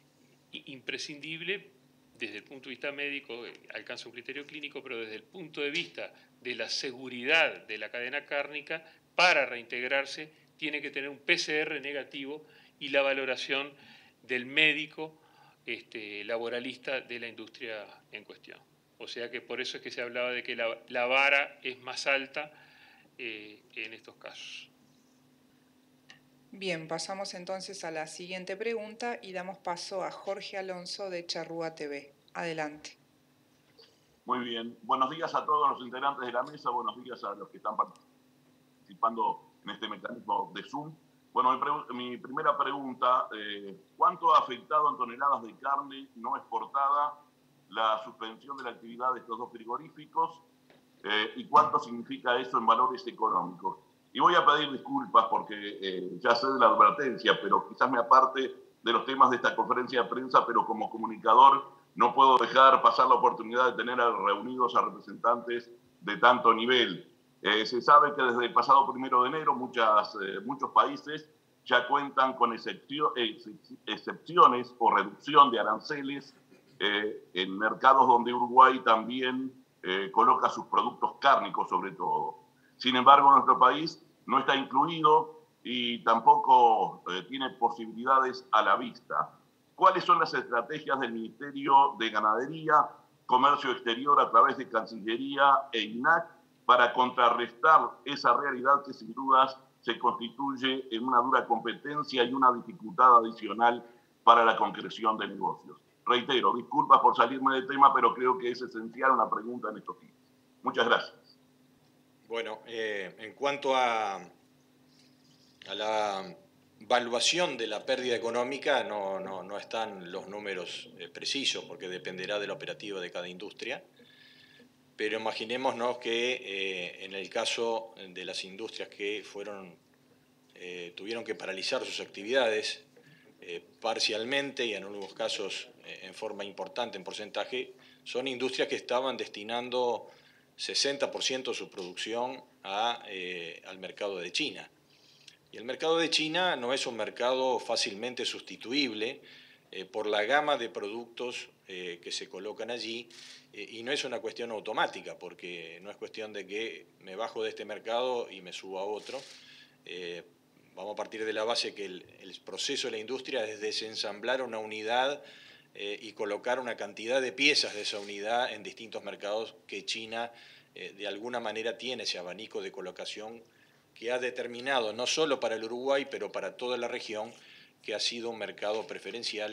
imprescindible desde el punto de vista médico, eh, alcanza un criterio clínico, pero desde el punto de vista de la seguridad de la cadena cárnica, para reintegrarse tiene que tener un P C R negativo y la valoración del médico este, laboralista de la industria en cuestión. O sea que por eso es que se hablaba de que la, la vara es más alta eh, en estos casos. Bien, pasamos entonces a la siguiente pregunta y damos paso a Jorge Alonso de Charrúa T V. Adelante. Muy bien. Buenos días a todos los integrantes de la mesa, buenos días a los que están participando en este mecanismo de Zoom. Bueno, mi, mi primera pregunta, eh, ¿cuánto ha afectado en toneladas de carne no exportada la suspensión de la actividad de estos dos frigoríficos eh, y cuánto significa eso en valores económicos? Y voy a pedir disculpas porque eh, ya sé de la advertencia, pero quizás me aparte de los temas de esta conferencia de prensa, pero como comunicador no puedo dejar pasar la oportunidad de tener reunidos a representantes de tanto nivel. Eh, se sabe que desde el pasado primero de enero muchas, eh, muchos países ya cuentan con excepcio, ex, excepciones o reducción de aranceles eh, en mercados donde Uruguay también eh, coloca sus productos cárnicos sobre todo. Sin embargo, nuestro país no está incluido y tampoco eh, tiene posibilidades a la vista. ¿Cuáles son las estrategias del Ministerio de Ganadería, Comercio Exterior a través de Cancillería e I N A C para contrarrestar esa realidad que sin dudas se constituye en una dura competencia y una dificultad adicional para la concreción de negocios? Reitero, disculpas por salirme del tema, pero creo que es esencial una pregunta en estos días. Muchas gracias. Bueno, eh, en cuanto a, a la evaluación de la pérdida económica, no, no, no están los números eh, precisos, porque dependerá de la operativa de cada industria. Pero imaginémonos que eh, en el caso de las industrias que fueron, eh, tuvieron que paralizar sus actividades eh, parcialmente y en algunos casos eh, en forma importante en porcentaje, son industrias que estaban destinando sesenta por ciento de su producción a, eh, al mercado de China. Y el mercado de China no es un mercado fácilmente sustituible eh, por la gama de productos eh, que se colocan allí, eh, y no es una cuestión automática, porque no es cuestión de que me bajo de este mercado y me subo a otro. Eh, vamos a partir de la base que el, el proceso de la industria es desensamblar una unidad Eh, y colocar una cantidad de piezas de esa unidad en distintos mercados que China eh, de alguna manera tiene ese abanico de colocación que ha determinado no solo para el Uruguay, pero para toda la región, que ha sido un mercado preferencial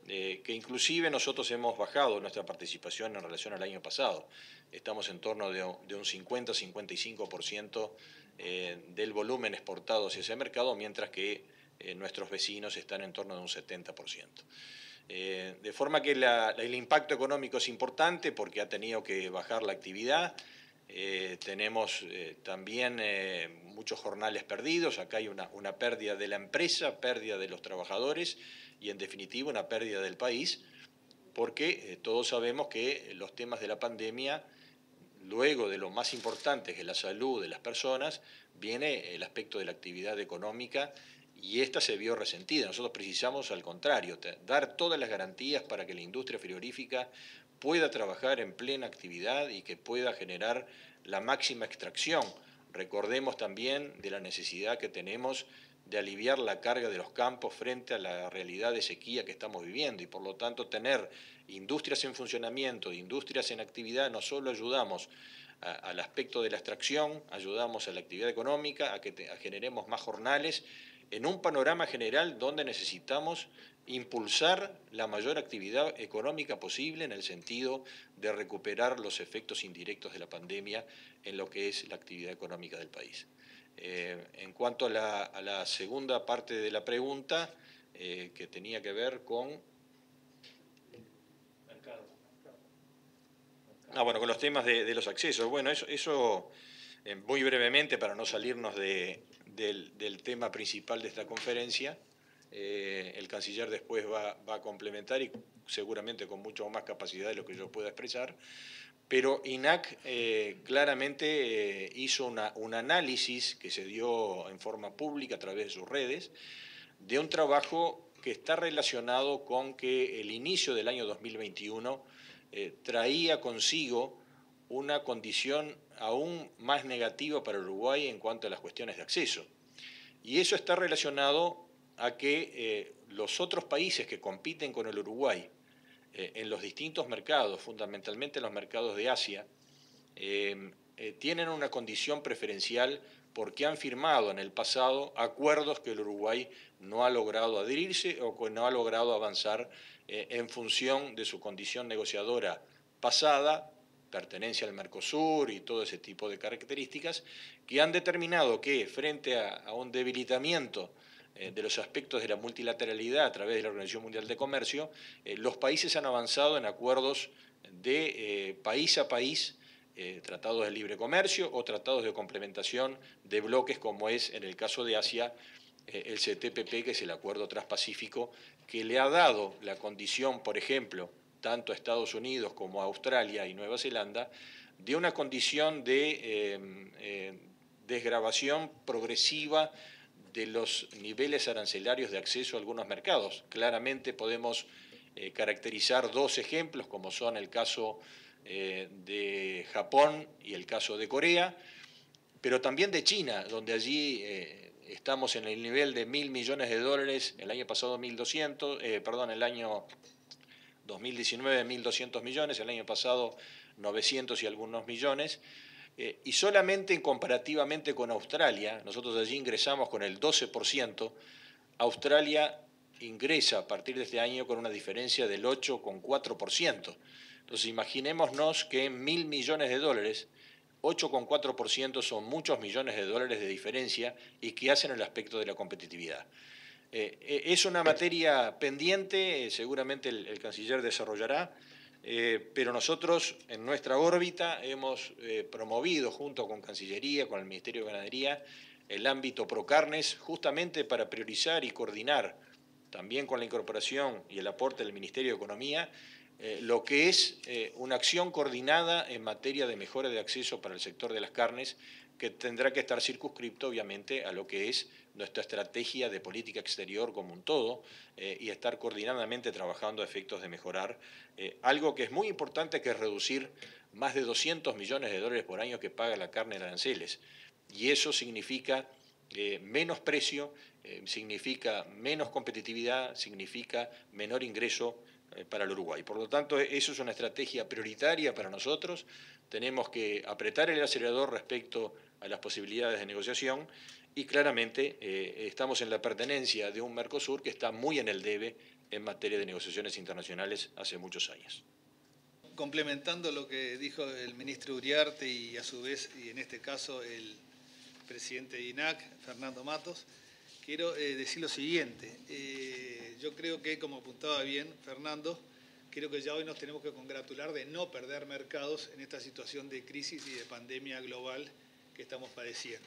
eh, que inclusive nosotros hemos bajado nuestra participación en relación al año pasado. Estamos en torno de, de un cincuenta a cincuenta y cinco por ciento eh, del volumen exportado hacia ese mercado, mientras que eh, nuestros vecinos están en torno de un setenta por ciento. Eh, de forma que la, el impacto económico es importante porque ha tenido que bajar la actividad. Eh, tenemos eh, también eh, muchos jornales perdidos. Acá hay una, una pérdida de la empresa, pérdida de los trabajadores y en definitiva una pérdida del país, porque eh, todos sabemos que los temas de la pandemia, luego de lo más importante que es la salud de las personas, viene el aspecto de la actividad económica y esta se vio resentida. Nosotros precisamos, al contrario, dar todas las garantías para que la industria frigorífica pueda trabajar en plena actividad y que pueda generar la máxima extracción. Recordemos también de la necesidad que tenemos de aliviar la carga de los campos frente a la realidad de sequía que estamos viviendo y por lo tanto tener industrias en funcionamiento, industrias en actividad, no solo ayudamos a, al aspecto de la extracción, ayudamos a la actividad económica, a que te, a generemos más jornales, en un panorama general donde necesitamos impulsar la mayor actividad económica posible en el sentido de recuperar los efectos indirectos de la pandemia en lo que es la actividad económica del país. Eh, en cuanto a la, a la segunda parte de la pregunta, eh, que tenía que ver con... Ah, bueno, con los temas de, de los accesos. Bueno, eso, eso eh, muy brevemente, para no salirnos de, del, del tema principal de esta conferencia, eh, el canciller después va, va a complementar y seguramente con mucho más capacidad de lo que yo pueda expresar, pero I N A C eh, claramente eh, hizo una, un análisis que se dio en forma pública a través de sus redes, de un trabajo que está relacionado con que el inicio del año dos mil veintiuno eh, traía consigo una condición aún más negativa para Uruguay en cuanto a las cuestiones de acceso. Y eso está relacionado a que eh, los otros países que compiten con el Uruguay eh, en los distintos mercados, fundamentalmente los mercados de Asia, eh, eh, tienen una condición preferencial porque han firmado en el pasado acuerdos que el Uruguay no ha logrado adherirse o que no ha logrado avanzar eh, en función de su condición negociadora pasada, pertenencia al Mercosur y todo ese tipo de características, que han determinado que frente a, a un debilitamiento eh, de los aspectos de la multilateralidad a través de la Organización Mundial de Comercio, eh, los países han avanzado en acuerdos de eh, país a país, eh, tratados de libre comercio o tratados de complementación de bloques como es en el caso de Asia eh, el C T P P, que es el Acuerdo Transpacífico, que le ha dado la condición, por ejemplo, tanto a Estados Unidos como a Australia y Nueva Zelanda, de una condición de eh, eh, desgravación progresiva de los niveles arancelarios de acceso a algunos mercados. Claramente podemos eh, caracterizar dos ejemplos, como son el caso eh, de Japón y el caso de Corea, pero también de China, donde allí eh, estamos en el nivel de mil millones de dólares, el año pasado mil doscientos, eh, perdón, el año dos mil diecinueve mil doscientos millones, el año pasado novecientos y algunos millones, eh, y solamente comparativamente con Australia, nosotros allí ingresamos con el doce por ciento, Australia ingresa a partir de este año con una diferencia del ocho coma cuatro por ciento. Entonces imaginémonos que en mil millones de dólares, ocho coma cuatro por ciento son muchos millones de dólares de diferencia y que hacen el aspecto de la competitividad. Eh, es una materia pendiente, eh, seguramente el, el canciller desarrollará, eh, pero nosotros en nuestra órbita hemos eh, promovido junto con Cancillería, con el Ministerio de Ganadería, el ámbito Procarnes, justamente para priorizar y coordinar, también con la incorporación y el aporte del Ministerio de Economía, eh, lo que es eh, una acción coordinada en materia de mejora de acceso para el sector de las carnes, que tendrá que estar circunscripto, obviamente, a lo que es nuestra estrategia de política exterior como un todo eh, y estar coordinadamente trabajando a efectos de mejorar eh, algo que es muy importante, que es reducir más de doscientos millones de dólares por año que paga la carne en aranceles. Y eso significa eh, menos precio, eh, significa menos competitividad, significa menor ingreso eh, para el Uruguay. Por lo tanto, eso es una estrategia prioritaria para nosotros. Tenemos que apretar el acelerador respecto a las posibilidades de negociación y claramente eh, estamos en la pertenencia de un Mercosur que está muy en el debe en materia de negociaciones internacionales hace muchos años. Complementando lo que dijo el ministro Uriarte y a su vez, y en este caso el presidente de I N A C, Fernando Matos, quiero eh, decir lo siguiente. Eh, yo creo que, como apuntaba bien Fernando, creo que ya hoy nos tenemos que congratular de no perder mercados en esta situación de crisis y de pandemia global que estamos padeciendo.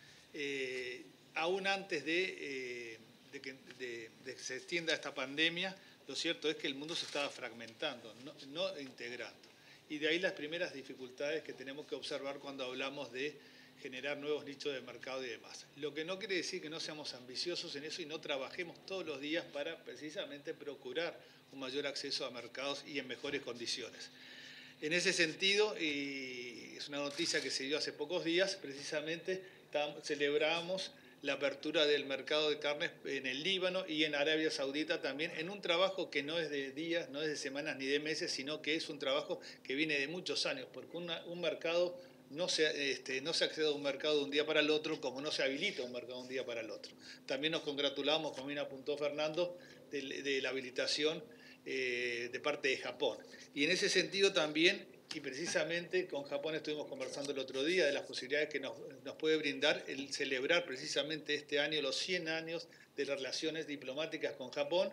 Eh, aún antes de, eh, de, que, de, de que se extienda esta pandemia, lo cierto es que el mundo se estaba fragmentando, no, no integrando. Y de ahí las primeras dificultades que tenemos que observar cuando hablamos de generar nuevos nichos de mercado y demás. Lo que no quiere decir que no seamos ambiciosos en eso y no trabajemos todos los días para precisamente procurar un mayor acceso a mercados y en mejores condiciones. En ese sentido, y es una noticia que se dio hace pocos días, precisamente celebramos la apertura del mercado de carnes en el Líbano y en Arabia Saudita también, en un trabajo que no es de días, no es de semanas ni de meses, sino que es un trabajo que viene de muchos años, porque una, un mercado no se, este, no se accede a un mercado de un día para el otro, como no se habilita un mercado de un día para el otro. También nos congratulamos, como bien apuntó Fernando, de, de la habilitación eh, de parte de Japón. Y en ese sentido también, y precisamente con Japón estuvimos conversando el otro día de las posibilidades que nos, nos puede brindar el celebrar precisamente este año los cien años de las relaciones diplomáticas con Japón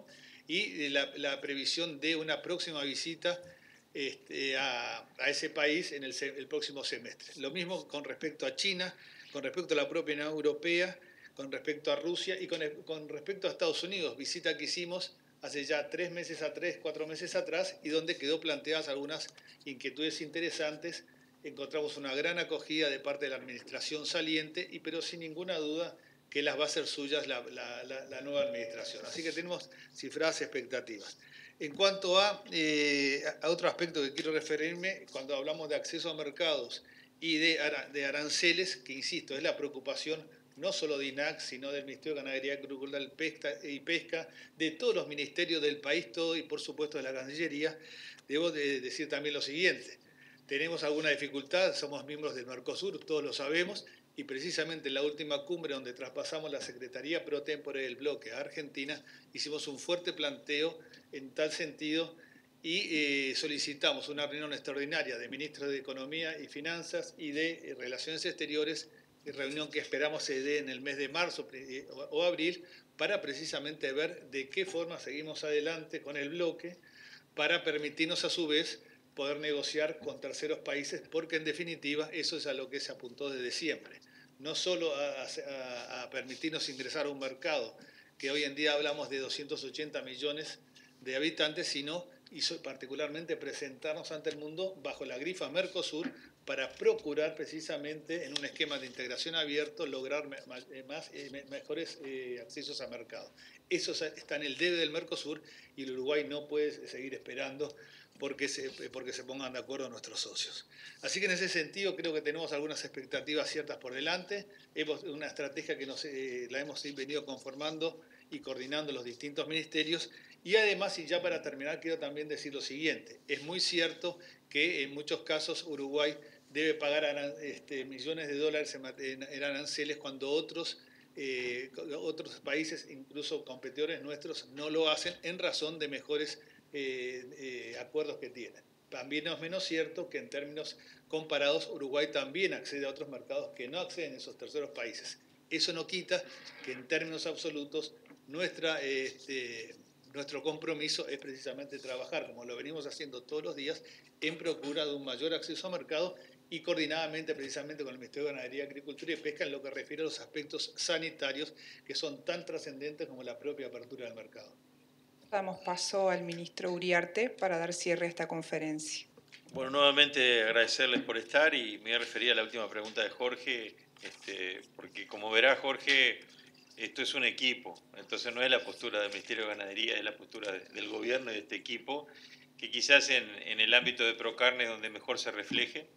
y la, la previsión de una próxima visita este, a, a ese país en el, el próximo semestre. Lo mismo con respecto a China, con respecto a la propia Unión Europea, con respecto a Rusia y con, con respecto a Estados Unidos, visita que hicimos hace ya tres meses a tres, cuatro meses atrás, y donde quedó planteadas algunas inquietudes interesantes. Encontramos una gran acogida de parte de la administración saliente, y pero sin ninguna duda que las va a hacer suyas la, la, la, la nueva administración. Así que tenemos cifradas expectativas. En cuanto a, eh, a otro aspecto que quiero referirme, cuando hablamos de acceso a mercados y de, de aranceles, que insisto, es la preocupación no solo de I N A C, sino del Ministerio de Ganadería, Agricultura y Pesca, de todos los ministerios del país, todo, y por supuesto de la Cancillería. Debo de decir también lo siguiente: tenemos alguna dificultad, somos miembros del Mercosur, todos lo sabemos, y precisamente en la última cumbre donde traspasamos la Secretaría Pro Tempore del bloque a Argentina, hicimos un fuerte planteo en tal sentido y eh, solicitamos una reunión extraordinaria de ministros de Economía y Finanzas y de eh, Relaciones Exteriores, reunión que esperamos se dé en el mes de marzo o abril, para precisamente ver de qué forma seguimos adelante con el bloque, para permitirnos a su vez poder negociar con terceros países, porque en definitiva eso es a lo que se apuntó desde siempre. No solo a, a, a permitirnos ingresar a un mercado, que hoy en día hablamos de doscientos ochenta millones de habitantes, sino y particularmente presentarnos ante el mundo bajo la grifa Mercosur, para procurar precisamente en un esquema de integración abierto lograr más, más, mejores eh, accesos a mercado. Eso está en el debe del Mercosur y el Uruguay no puede seguir esperando porque se, porque se pongan de acuerdo nuestros socios. Así que en ese sentido creo que tenemos algunas expectativas ciertas por delante. Hemos una estrategia que nos, eh, la hemos venido conformando y coordinando los distintos ministerios. Y además, y ya para terminar, quiero también decir lo siguiente: es muy cierto que en muchos casos Uruguay debe pagar este, millones de dólares en, en aranceles cuando otros, eh, otros países, incluso competidores nuestros, no lo hacen en razón de mejores eh, eh, acuerdos que tienen. También no es menos cierto que en términos comparados Uruguay también accede a otros mercados que no acceden a esos terceros países. Eso no quita que en términos absolutos nuestra... Este, Nuestro compromiso es precisamente trabajar, como lo venimos haciendo todos los días, en procura de un mayor acceso a mercado y coordinadamente precisamente con el Ministerio de Ganadería, Agricultura y Pesca en lo que refiere a los aspectos sanitarios que son tan trascendentes como la propia apertura del mercado. Damos paso al ministro Uriarte para dar cierre a esta conferencia. Bueno, nuevamente agradecerles por estar y me voy a referir a la última pregunta de Jorge, este, porque como verá Jorge, esto es un equipo, entonces no es la postura del Ministerio de Ganadería, es la postura de, del gobierno y de este equipo, que quizás en, en el ámbito de Procarne es donde mejor se refleje,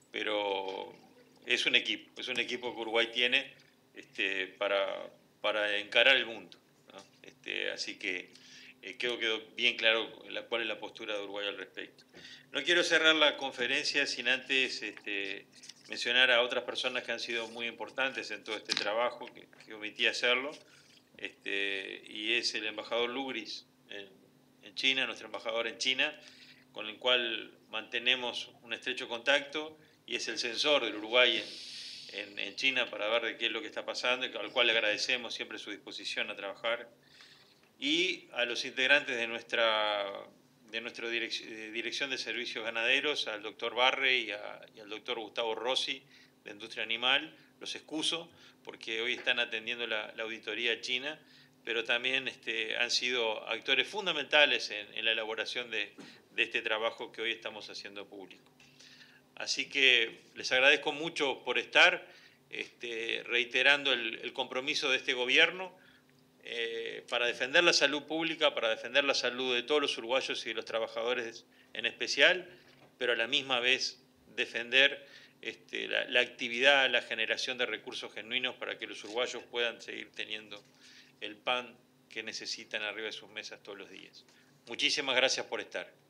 pero es un equipo, es un equipo que Uruguay tiene este, para, para encarar el mundo, ¿no? Este, así que eh, quedó, quedó bien claro la, cuál es la postura de Uruguay al respecto. No quiero cerrar la conferencia sin antes este, mencionar a otras personas que han sido muy importantes en todo este trabajo, que, que omití hacerlo, este, y es el embajador Lugris en, en China, nuestro embajador en China, con el cual mantenemos un estrecho contacto y es el censor del Uruguay en, en, en China para ver de qué es lo que está pasando, al cual le agradecemos siempre su disposición a trabajar. Y a los integrantes de nuestra, de nuestra dirección, dirección de Servicios Ganaderos, al doctor Barre y, a, y al doctor Gustavo Rossi, de Industria Animal, los excuso porque hoy están atendiendo la, la auditoría china, pero también este, han sido actores fundamentales en, en la elaboración de, de este trabajo que hoy estamos haciendo público. Así que les agradezco mucho por estar, este, reiterando el, el compromiso de este gobierno eh, para defender la salud pública, para defender la salud de todos los uruguayos y de los trabajadores en especial, pero a la misma vez defender este, la, la actividad, la generación de recursos genuinos para que los uruguayos puedan seguir teniendo el pan que necesitan arriba de sus mesas todos los días. Muchísimas gracias por estar.